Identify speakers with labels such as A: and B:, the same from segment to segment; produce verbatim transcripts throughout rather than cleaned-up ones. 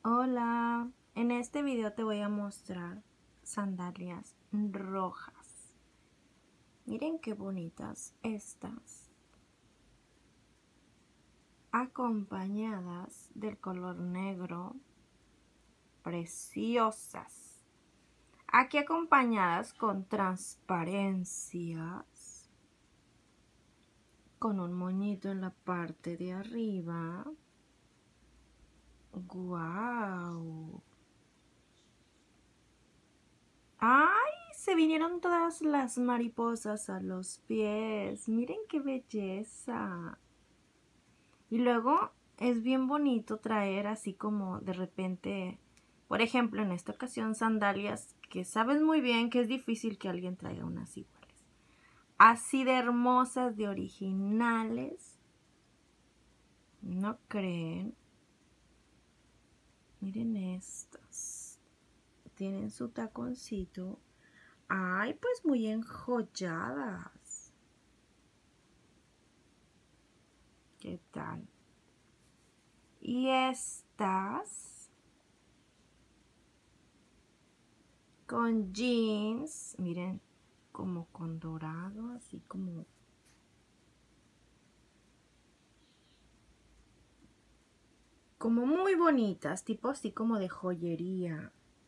A: Hola, en este video te voy a mostrar sandalias rojas. Miren qué bonitas estas, acompañadas del color negro, preciosas. Aquí acompañadas con transparencias, con un moñito en la parte de arriba. ¡Guau! ¡Ay! Se vinieron todas las mariposas a los pies. Miren qué belleza. Y luego es bien bonito traer así como de repente, por ejemplo, en esta ocasión sandalias que sabes muy bien que es difícil que alguien traiga unas iguales. Así de hermosas, de originales. ¿No creen? Miren estas. Tienen su taconcito. Ay, pues muy enjolladas. ¿Qué tal? Y estas con jeans, miren, como con dorado, así como como muy bonitas, tipo así como de joyería.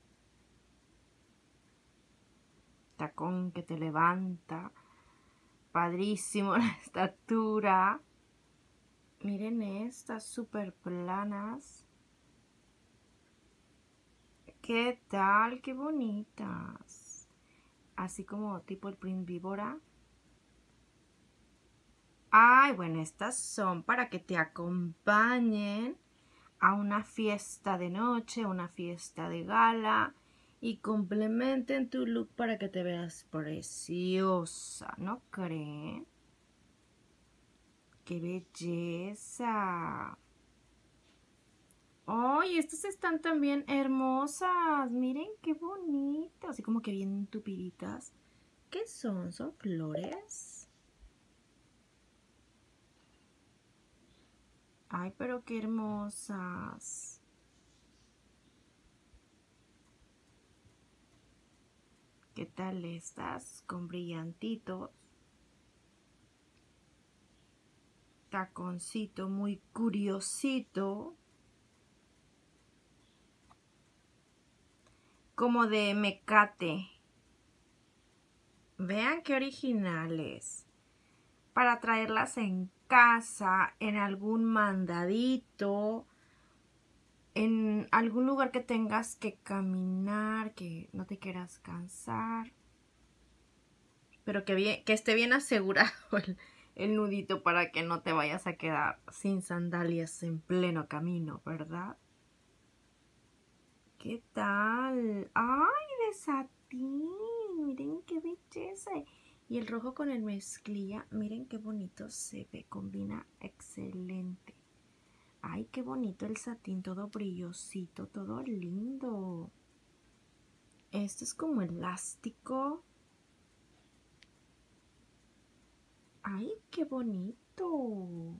A: Tacón que te levanta. Padrísimo la estatura. Miren estas súper planas. ¿Qué tal? Qué bonitas. Así como tipo el print víbora. Ay, bueno, estas son para que te acompañen a una fiesta de noche, una fiesta de gala y complementen tu look para que te veas preciosa, ¿no creen? ¡Qué belleza! ¡Ay, estas están también hermosas! Miren qué bonitas, así como que bien tupiditas. ¿Qué son? ¿Son flores? ¡Ay, pero qué hermosas! ¿Qué tal estas? Con brillantitos. Taconcito muy curiosito. Como de mecate. Vean qué originales. Para traerlas en casa, en algún mandadito, en algún lugar que tengas que caminar, que no te quieras cansar. Pero que, bien, que esté bien asegurado el, el nudito para que no te vayas a quedar sin sandalias en pleno camino, ¿verdad? ¿Qué tal? ¡Ay, de satín! Miren qué belleza. Y el rojo con el mezclilla, miren qué bonito se ve, combina excelente. ¡Ay, qué bonito el satín, todo brillosito, todo lindo! Esto es como elástico. ¡Ay, qué bonito!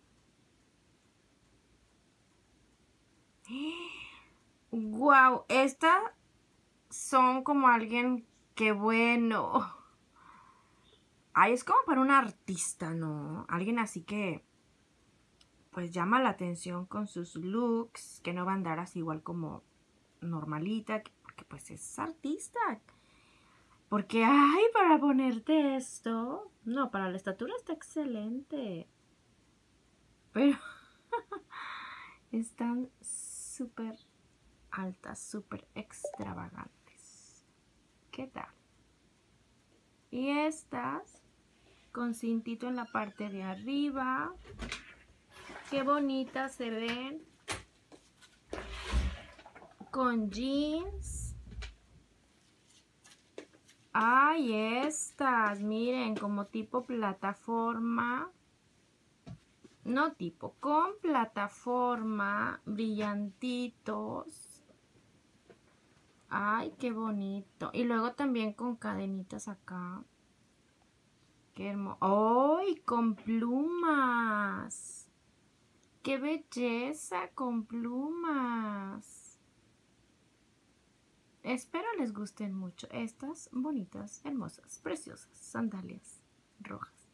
A: ¡Guau! Estas son como alguien que bueno. Ay, es como para un artista, ¿no? Alguien así que pues llama la atención con sus looks, que no va a andar así igual como normalita, porque pues es artista. Porque, ay, para ponerte esto, no, para la estatura está excelente. Pero están súper altas, súper extravagantes. ¿Qué tal? Y estas con cintito en la parte de arriba. Qué bonitas se ven. Con jeans. Ay, estas, miren, como tipo plataforma. No tipo, con plataforma, brillantitos. Ay, qué bonito. Y luego también con cadenitas acá. Qué hermoso. ¡Ay, con plumas! ¡Qué belleza con plumas! Espero les gusten mucho estas bonitas, hermosas, preciosas sandalias rojas.